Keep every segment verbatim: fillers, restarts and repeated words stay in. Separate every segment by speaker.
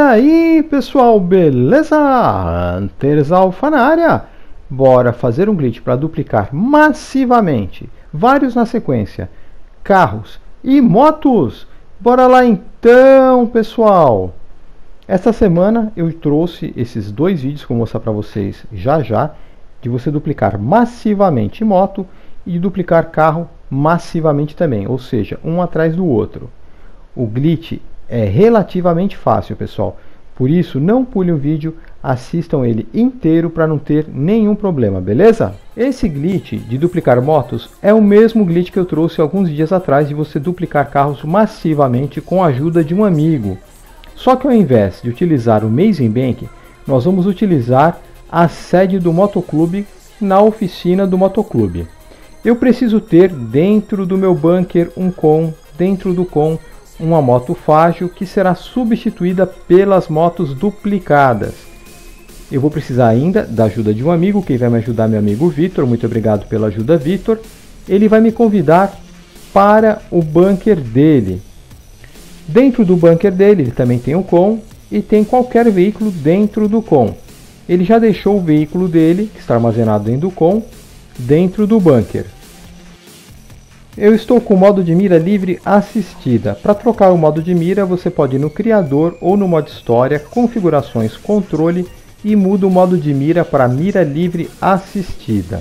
Speaker 1: aí pessoal, beleza? Hunters Alpha na área. Bora fazer um glitch para duplicar massivamente, vários na sequência, carros e motos. Bora lá então pessoal. Esta semana eu trouxe esses dois vídeos que eu vou mostrar para vocês já já, de você duplicar massivamente moto e duplicar carro massivamente também, ou seja, um atrás do outro. O glitch é relativamente fácil, pessoal. Por isso, não pule o vídeo, assistam ele inteiro para não ter nenhum problema, beleza? Esse glitch de duplicar motos é o mesmo glitch que eu trouxe alguns dias atrás de você duplicar carros massivamente com a ajuda de um amigo. Só que ao invés de utilizar o Amazing Bank, nós vamos utilizar a sede do motoclube na oficina do motoclube. Eu preciso ter dentro do meu bunker um com, dentro do com uma moto Fágio que será substituída pelas motos duplicadas. Eu vou precisar ainda da ajuda de um amigo, quem vai me ajudar é meu amigo Vitor. Muito obrigado pela ajuda, Vitor. Ele vai me convidar para o bunker dele. Dentro do bunker dele ele também tem o com e tem qualquer veículo dentro do com. Ele já deixou o veículo dele, que está armazenado dentro do com, dentro do bunker. Eu estou com o modo de mira livre assistida. Para trocar o modo de mira, você pode ir no criador ou no modo história, configurações, controle e muda o modo de mira para mira livre assistida.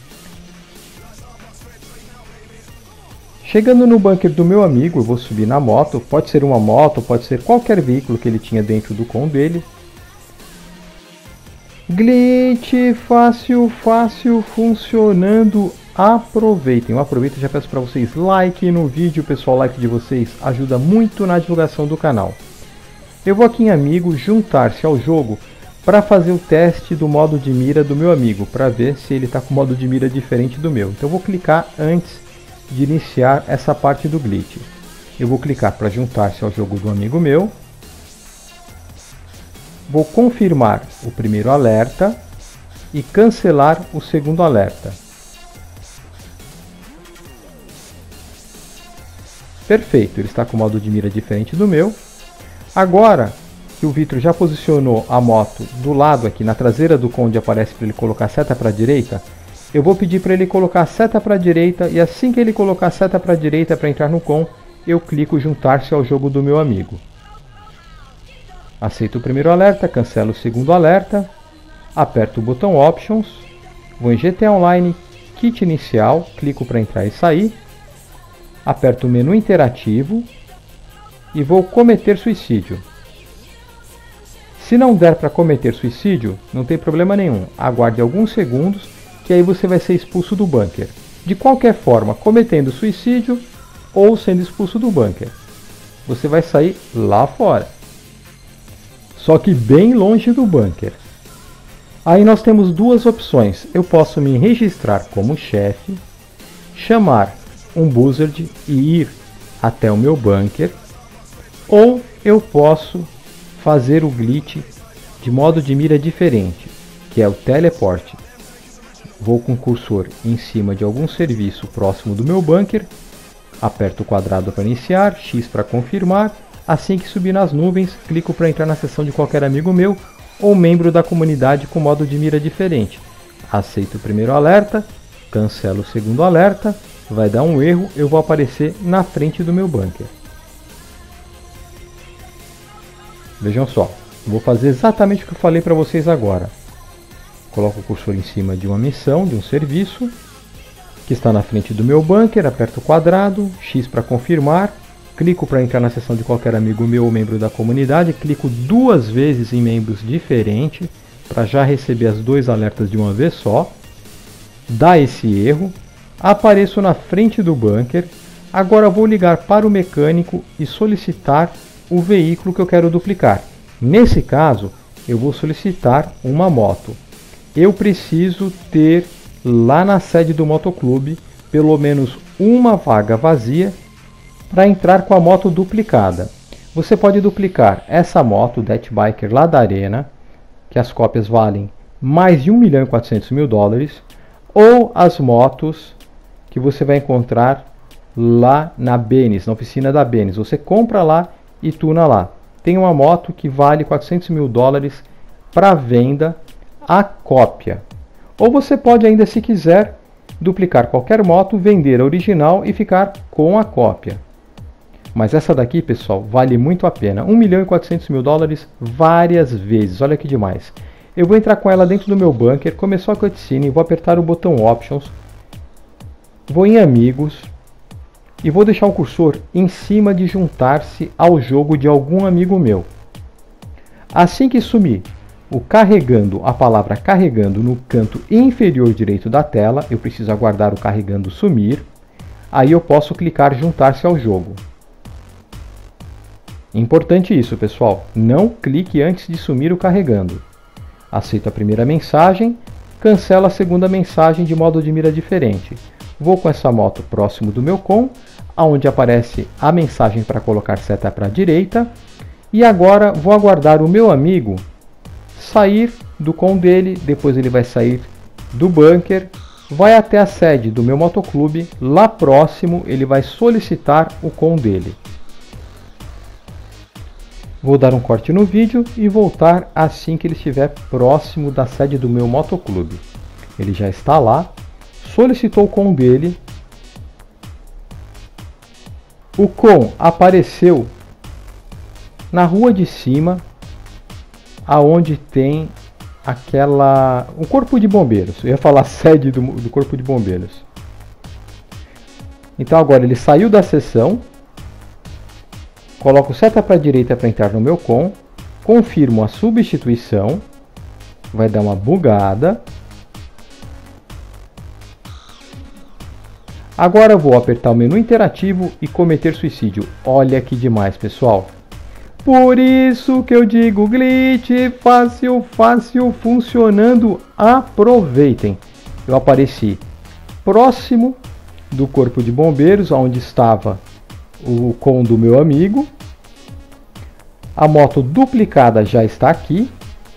Speaker 1: Chegando no bunker do meu amigo, eu vou subir na moto. Pode ser uma moto, pode ser qualquer veículo que ele tinha dentro do com dele. Glitch fácil, fácil, funcionando. Aproveitem, eu aproveito e já peço para vocês like no vídeo, pessoal, o like de vocês ajuda muito na divulgação do canal. Eu vou aqui em amigo, juntar-se ao jogo para fazer o teste do modo de mira do meu amigo, para ver se ele está com modo de mira diferente do meu. Então eu vou clicar antes de iniciar essa parte do glitch. Eu vou clicar para juntar-se ao jogo do amigo meu. Vou confirmar o primeiro alerta e cancelar o segundo alerta. Perfeito, ele está com o modo de mira diferente do meu. Agora que o Vitor já posicionou a moto do lado aqui, na traseira do com, onde aparece para ele colocar a seta para a direita, eu vou pedir para ele colocar a seta para a direita, e assim que ele colocar a seta para a direita para entrar no com, eu clico juntar-se ao jogo do meu amigo. Aceito o primeiro alerta, cancelo o segundo alerta, aperto o botão Options, vou em G T A Online, Kit Inicial, clico para entrar e sair. Aperto o menu interativo e vou cometer suicídio. Se não der para cometer suicídio, não tem problema nenhum. Aguarde alguns segundos que aí você vai ser expulso do bunker. De qualquer forma, cometendo suicídio ou sendo expulso do bunker, você vai sair lá fora. Só que bem longe do bunker. Aí nós temos duas opções. Eu posso me registrar como chefe, chamar um buzzard e ir até o meu bunker, ou eu posso fazer o glitch de modo de mira diferente, que é o teleporte. Vou com o cursor em cima de algum serviço próximo do meu bunker, aperto o quadrado para iniciar, X para confirmar, assim que subir nas nuvens, clico para entrar na sessão de qualquer amigo meu ou membro da comunidade com modo de mira diferente. Aceito o primeiro alerta, cancelo o segundo alerta. Vai dar um erro, eu vou aparecer na frente do meu bunker. Vejam só, vou fazer exatamente o que eu falei para vocês agora. Coloco o cursor em cima de uma missão, de um serviço, que está na frente do meu bunker, aperto o quadrado, X para confirmar, clico para entrar na sessão de qualquer amigo meu ou membro da comunidade, clico duas vezes em membros diferentes, para já receber as dois alertas de uma vez só, dá esse erro. Apareço na frente do bunker. Agora vou ligar para o mecânico e solicitar o veículo que eu quero duplicar. Nesse caso, eu vou solicitar uma moto. Eu preciso ter lá na sede do motoclube pelo menos uma vaga vazia para entrar com a moto duplicada. Você pode duplicar essa moto, Det Biker lá da Arena, que as cópias valem mais de um milhão e quatrocentos mil dólares, ou as motos que você vai encontrar lá na Benes, na oficina da Benes. Você compra lá e tuna lá. tem uma moto que vale quatrocentos mil dólares para venda, a cópia. Ou você pode ainda, se quiser, duplicar qualquer moto, vender a original e ficar com a cópia. Mas essa daqui, pessoal, vale muito a pena. um milhão e quatrocentos mil dólares várias vezes. Olha que demais. Eu vou entrar com ela dentro do meu bunker, começou a cutscene, vou apertar o botão Options, vou em Amigos e vou deixar o cursor em cima de juntar-se ao jogo de algum amigo meu. Assim que sumir o carregando, a palavra carregando no canto inferior direito da tela, eu preciso aguardar o carregando sumir, aí eu posso clicar juntar-se ao jogo. Importante isso, pessoal, não clique antes de sumir o carregando. Aceito a primeira mensagem, cancelo a segunda mensagem de modo de mira diferente. Vou com essa moto próximo do meu com, onde aparece a mensagem para colocar seta para a direita, e agora vou aguardar o meu amigo sair do com dele, depois ele vai sair do bunker, vai até a sede do meu motoclube, lá próximo ele vai solicitar o com dele. Vou dar um corte no vídeo e voltar assim que ele estiver próximo da sede do meu motoclube. Ele já está lá, solicitou o com dele, o com apareceu na rua de cima, aonde tem aquela o corpo de bombeiros. Eu ia falar sede do, do corpo de bombeiros. Então agora ele saiu da sessão, coloco seta para a direita para entrar no meu com, confirmo a substituição, vai dar uma bugada. Agora vou apertar o menu interativo e cometer suicídio. Olha que demais, pessoal. Por isso que eu digo glitch, fácil, fácil, funcionando, aproveitem. Eu apareci próximo do corpo de bombeiros, onde estava o com do meu amigo. A moto duplicada já está aqui.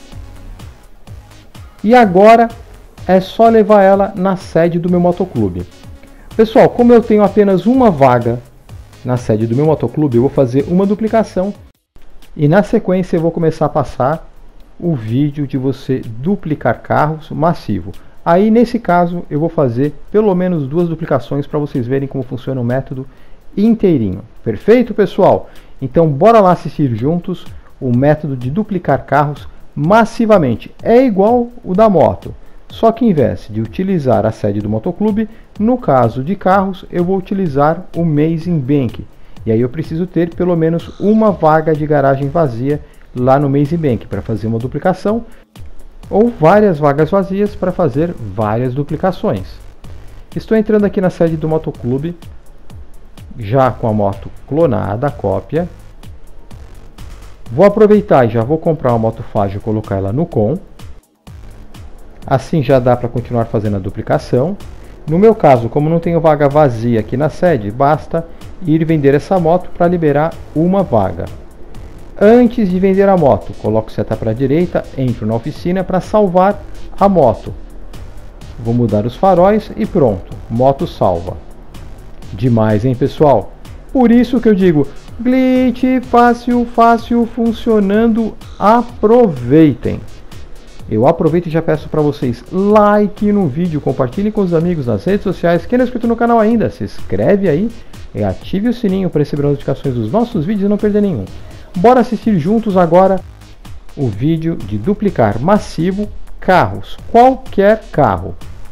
Speaker 1: E agora é só levar ela na sede do meu motoclube. Pessoal, como eu tenho apenas uma vaga na sede do meu motoclube, eu vou fazer uma duplicação. E na sequência eu vou começar a passar o vídeo de você duplicar carros massivo. Aí nesse caso eu vou fazer pelo menos duas duplicações para vocês verem como funciona o método inteirinho. Perfeito, pessoal? Então bora lá assistir juntos o método de duplicar carros massivamente. É igual o da moto, só que em vez de utilizar a sede do motoclube, no caso de carros eu vou utilizar o Amazing Bank. E aí eu preciso ter pelo menos uma vaga de garagem vazia lá no Amazing Bank para fazer uma duplicação, ou várias vagas vazias para fazer várias duplicações. Estou entrando aqui na sede do motoclube, já com a moto clonada, a cópia. Vou aproveitar e já vou comprar uma moto fágil e colocar ela no com. Assim já dá para continuar fazendo a duplicação. No meu caso, como não tenho vaga vazia aqui na sede, basta ir vender essa moto para liberar uma vaga. Antes de vender a moto, coloco seta para a direita, entro na oficina para salvar a moto. Vou mudar os faróis e pronto, moto salva. Demais, hein, pessoal? Por isso que eu digo, glitch, fácil, fácil, funcionando, aproveitem. Eu aproveito e já peço para vocês like no vídeo, compartilhem com os amigos nas redes sociais. Quem não é inscrito no canal ainda, se inscreve aí e ative o sininho para receber notificações dos nossos vídeos e não perder nenhum. Bora assistir juntos agora o vídeo de duplicar massivo carros, qualquer carro.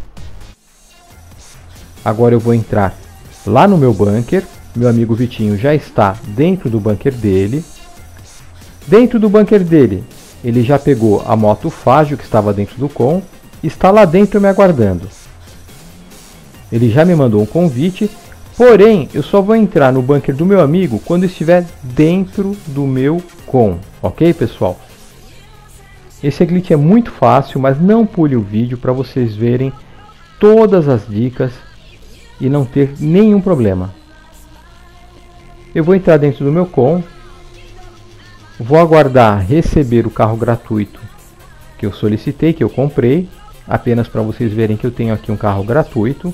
Speaker 1: Agora eu vou entrar lá no meu bunker. Meu amigo Vitinho já está dentro do bunker dele. Dentro do bunker dele, ele já pegou a moto fágil que estava dentro do com, está lá dentro me aguardando. Ele já me mandou um convite, porém eu só vou entrar no bunker do meu amigo quando estiver dentro do meu com, ok, pessoal? Esse glitch é muito fácil, mas não pule o vídeo para vocês verem todas as dicas e não ter nenhum problema. Eu vou entrar dentro do meu com, vou aguardar receber o carro gratuito que eu solicitei, que eu comprei, apenas para vocês verem que eu tenho aqui um carro gratuito.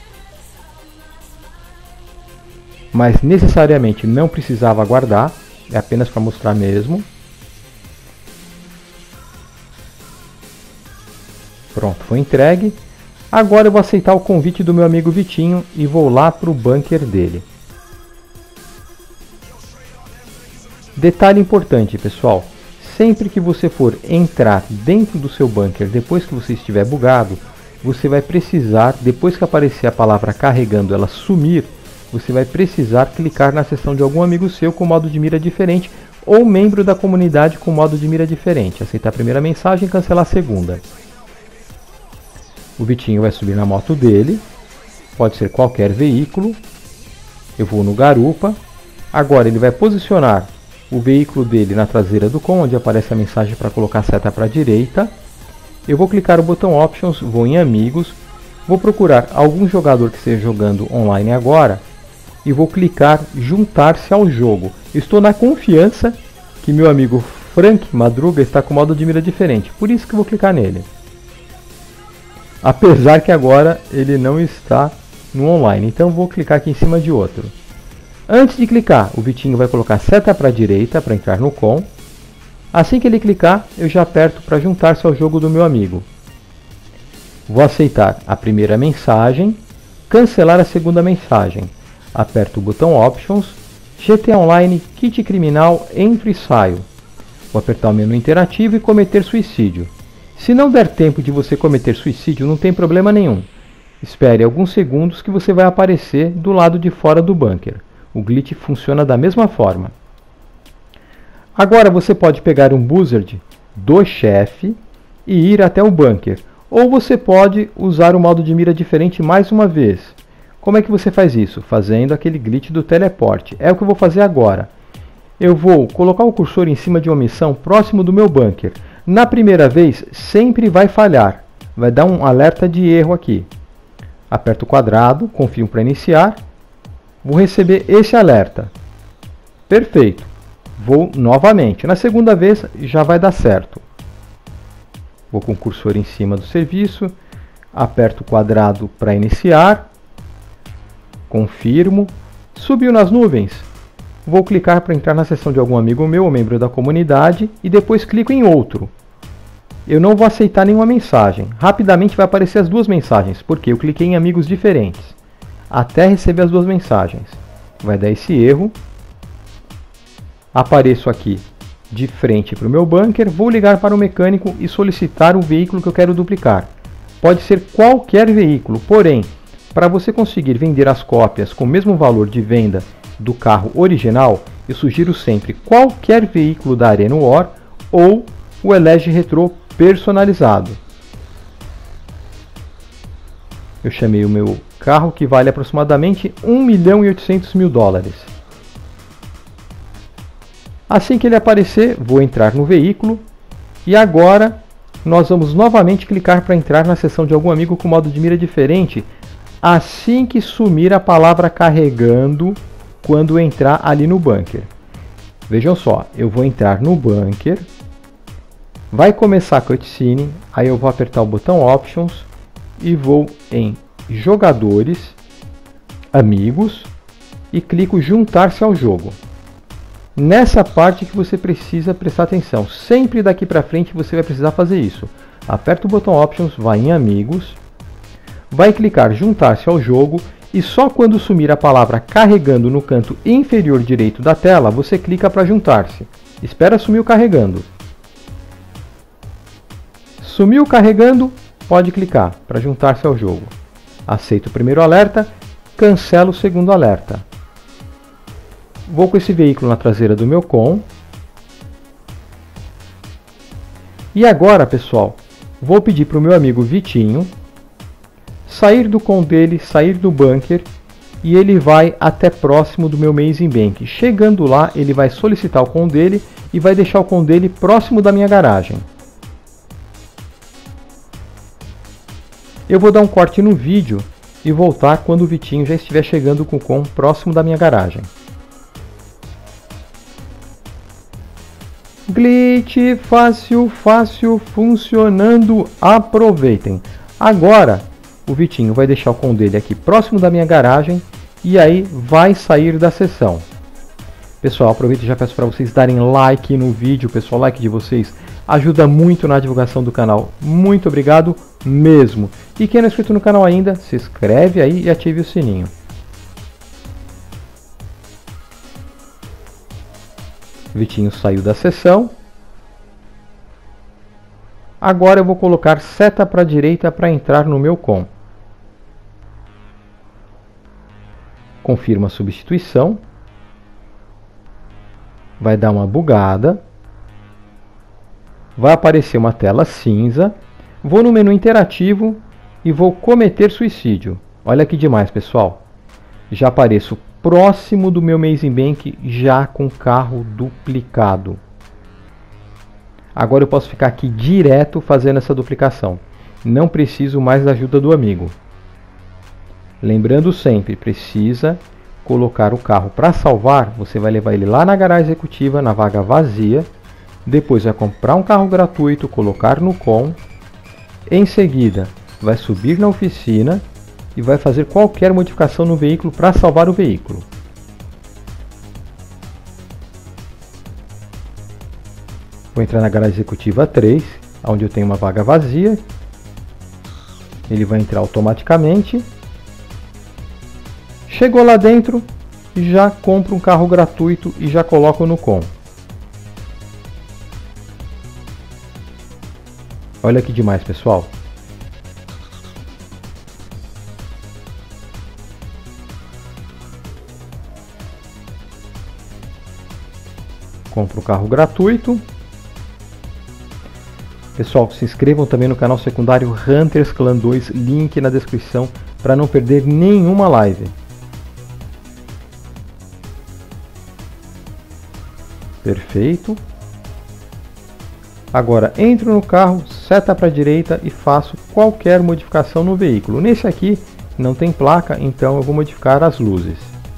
Speaker 1: Mas necessariamente não precisava aguardar, é apenas para mostrar mesmo. Pronto, foi entregue. Agora eu vou aceitar o convite do meu amigo Vitinho e vou lá para o bunker dele. Detalhe importante, pessoal. Sempre que você for entrar dentro do seu bunker, depois que você estiver bugado, você vai precisar, depois que aparecer a palavra carregando, ela sumir, você vai precisar clicar na seção de algum amigo seu com modo de mira diferente ou membro da comunidade com modo de mira diferente. Aceitar a primeira mensagem e cancelar a segunda. O Vitinho vai subir na moto dele, pode ser qualquer veículo. Eu vou no garupa. Agora ele vai posicionar o veículo dele na traseira do com, onde aparece a mensagem para colocar a seta para a direita. Eu vou clicar no botão Options, vou em Amigos, vou procurar algum jogador que esteja jogando online agora e vou clicar Juntar-se ao jogo. Estou na confiança que meu amigo Frank Madruga está com modo de mira diferente, por isso que vou clicar nele. Apesar que agora ele não está no online, então vou clicar aqui em cima de outro. Antes de clicar, o Vitinho vai colocar seta para a direita para entrar no com. Assim que ele clicar, eu já aperto para juntar-se ao jogo do meu amigo. Vou aceitar a primeira mensagem, cancelar a segunda mensagem. Aperto o botão Options, G T A Online, Kit Criminal, entro e saio. Vou apertar o menu interativo e cometer suicídio. Se não der tempo de você cometer suicídio, não tem problema nenhum. Espere alguns segundos que você vai aparecer do lado de fora do bunker. O glitch funciona da mesma forma. Agora você pode pegar um buzzard do chefe e ir até o bunker. Ou você pode usar o modo de mira diferente mais uma vez. Como é que você faz isso? Fazendo aquele glitch do teleporte. É o que eu vou fazer agora. Eu vou colocar o cursor em cima de uma missão próximo do meu bunker. Na primeira vez, sempre vai falhar. Vai dar um alerta de erro aqui. Aperto o quadrado, confirmo para iniciar. Vou receber esse alerta. Perfeito. Vou novamente. Na segunda vez, já vai dar certo. Vou com o cursor em cima do serviço. Aperto o quadrado para iniciar. Confirmo. Subiu nas nuvens. Vou clicar para entrar na seção de algum amigo meu ou membro da comunidade e depois clico em outro. Eu não vou aceitar nenhuma mensagem. Rapidamente vai aparecer as duas mensagens, porque eu cliquei em amigos diferentes. Até receber as duas mensagens. Vai dar esse erro. Apareço aqui de frente para o meu bunker, vou ligar para o mecânico e solicitar o veículo que eu quero duplicar. Pode ser qualquer veículo, porém, para você conseguir vender as cópias com o mesmo valor de venda do carro original, eu sugiro sempre qualquer veículo da Arena War ou o Elege Retro personalizado. Eu chamei o meu carro que vale aproximadamente um milhão e oitocentos mil dólares. Assim que ele aparecer, vou entrar no veículo e agora nós vamos novamente clicar para entrar na seção de algum amigo com modo de mira diferente assim que sumir a palavra carregando quando entrar ali no bunker. Vejam só, eu vou entrar no bunker, vai começar a cutscene, aí eu vou apertar o botão Options e vou em Jogadores, Amigos e clico Juntar-se ao jogo. Nessa parte que você precisa prestar atenção, sempre daqui para frente você vai precisar fazer isso. Aperta o botão Options, vai em Amigos, vai clicar Juntar-se ao jogo e só quando sumir a palavra carregando no canto inferior direito da tela, você clica para juntar-se. Espera sumir o carregando. Sumiu carregando, pode clicar para juntar-se ao jogo. Aceito o primeiro alerta, cancelo o segundo alerta. Vou com esse veículo na traseira do meu com. E agora, pessoal, vou pedir para o meu amigo Vitinho sair do com dele, sair do bunker e ele vai até próximo do meu Amazing Bank. Chegando lá, ele vai solicitar o com dele e vai deixar o com dele próximo da minha garagem. Eu vou dar um corte no vídeo e voltar quando o Vitinho já estiver chegando com o com próximo da minha garagem. Glitch fácil, fácil, funcionando, aproveitem. Agora o Vitinho vai deixar o com dele aqui próximo da minha garagem e aí vai sair da sessão. Pessoal, aproveito e já peço para vocês darem like no vídeo. Pessoal, o like de vocês ajuda muito na divulgação do canal. Muito obrigado mesmo. E quem não é inscrito no canal ainda, se inscreve aí e ative o sininho. Vitinho saiu da sessão. Agora eu vou colocar seta para a direita para entrar no meu com. Confirma a substituição. Vai dar uma bugada. Vai aparecer uma tela cinza. Vou no menu interativo e vou cometer suicídio. Olha que demais, pessoal. Já apareço próximo do meu Amazing Bank, já com carro duplicado. Agora eu posso ficar aqui direto fazendo essa duplicação. Não preciso mais da ajuda do amigo. Lembrando sempre, precisa colocar o carro para salvar. Você vai levar ele lá na garagem executiva, na vaga vazia. Depois vai comprar um carro gratuito, colocar no com. Em seguida, vai subir na oficina e vai fazer qualquer modificação no veículo para salvar o veículo. Vou entrar na garagem executiva três, onde eu tenho uma vaga vazia. Ele vai entrar automaticamente. Chegou lá dentro, já compro um carro gratuito e já coloco no com. Olha que demais, pessoal. Compro o carro gratuito. Pessoal, se inscrevam também no canal secundário Hunters Clan dois, link na descrição para não perder nenhuma live. Perfeito. Agora entro no carro, seta para a direita e faço qualquer modificação no veículo. Nesse aqui não tem placa, então eu vou modificar as luzes.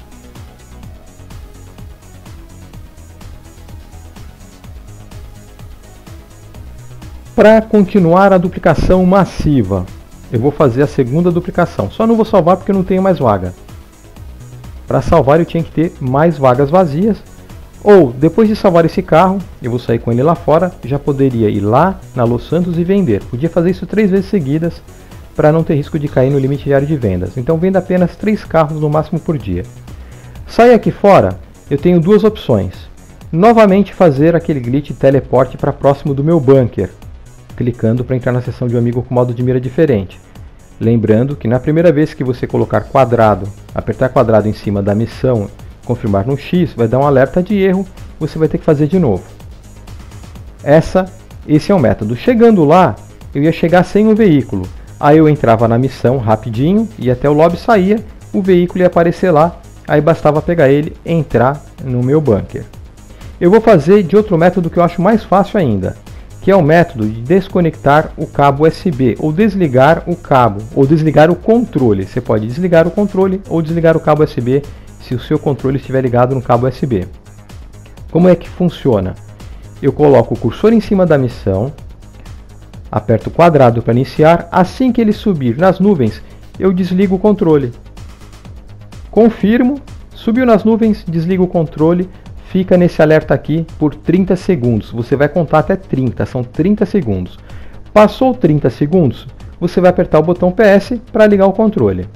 Speaker 1: Para continuar a duplicação massiva, eu vou fazer a segunda duplicação. Só não vou salvar porque eu não tenho mais vaga. Para salvar eu tinha que ter mais vagas vazias. Ou, depois de salvar esse carro, eu vou sair com ele lá fora, já poderia ir lá na Los Santos e vender. Podia fazer isso três vezes seguidas para não ter risco de cair no limite diário de vendas. Então vendo apenas três carros no máximo por dia. Sair aqui fora, eu tenho duas opções. Novamente fazer aquele glitch teleporte para próximo do meu bunker, clicando para entrar na seção de um amigo com modo de mira diferente. Lembrando que na primeira vez que você colocar quadrado, apertar quadrado em cima da missão, confirmar no X, vai dar um alerta de erro, você vai ter que fazer de novo. Essa, esse é o método. Chegando lá, eu ia chegar sem o veículo. Aí eu entrava na missão rapidinho, ia até o lobby, saía, o veículo ia aparecer lá, aí bastava pegar ele e entrar no meu bunker. Eu vou fazer de outro método que eu acho mais fácil ainda, que é o método de desconectar o cabo U S B, ou desligar o cabo, ou desligar o controle. Você pode desligar o controle ou desligar o cabo U S B, se o seu controle estiver ligado no cabo U S B. Como é que funciona? Eu coloco o cursor em cima da missão, aperto o quadrado para iniciar, assim que ele subir nas nuvens, eu desligo o controle. Confirmo, subiu nas nuvens, desligo o controle, fica nesse alerta aqui por trinta segundos. Você vai contar até trinta, são trinta segundos. Passou trinta segundos, você vai apertar o botão P S para ligar o controle.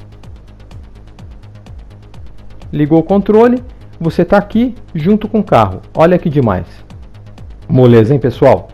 Speaker 1: Ligou o controle, você está aqui junto com o carro. Olha que demais. Moleza, hein, pessoal?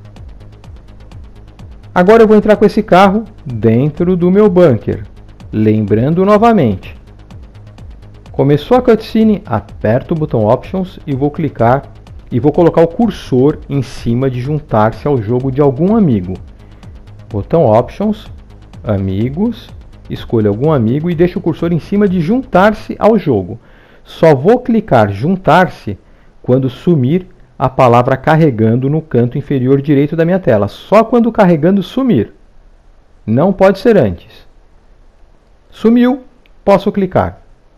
Speaker 1: Agora eu vou entrar com esse carro dentro do meu bunker. Lembrando novamente. Começou a cutscene, aperto o botão Options e vou clicar e vou colocar o cursor em cima de juntar-se ao jogo de algum amigo. Botão Options, Amigos. Escolha algum amigo e deixa o cursor em cima de juntar-se ao jogo. Só vou clicar juntar-se quando sumir a palavra carregando no canto inferior direito da minha tela. Só quando carregando sumir. Não pode ser antes. Sumiu, posso clicar.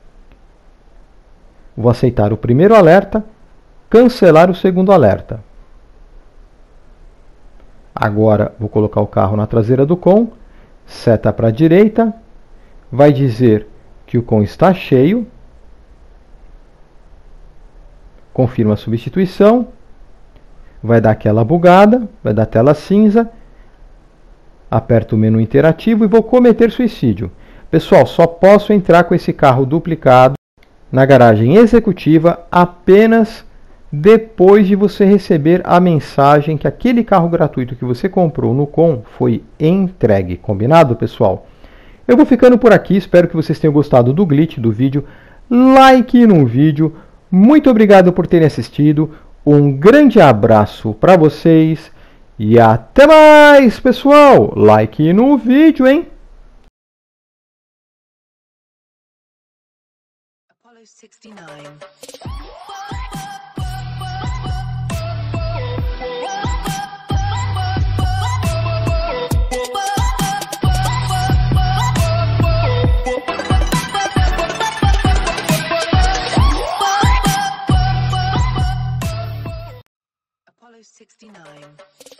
Speaker 1: Vou aceitar o primeiro alerta, cancelar o segundo alerta. Agora vou colocar o carro na traseira do com. Seta para a direita, vai dizer que o com está cheio. confirma a substituição, vai dar aquela bugada, vai dar tela cinza, aperto o menu interativo e vou cometer suicídio. Pessoal, só posso entrar com esse carro duplicado na garagem executiva apenas depois de você receber a mensagem que aquele carro gratuito que você comprou no Com foi entregue. Combinado, pessoal? Eu vou ficando por aqui, espero que vocês tenham gostado do glitch do vídeo. Like no vídeo. Muito obrigado por terem assistido. Um grande abraço para vocês e até mais, pessoal. Like no vídeo, hein?
Speaker 2: Apollo sixty-nine. Apollo sixty-nine.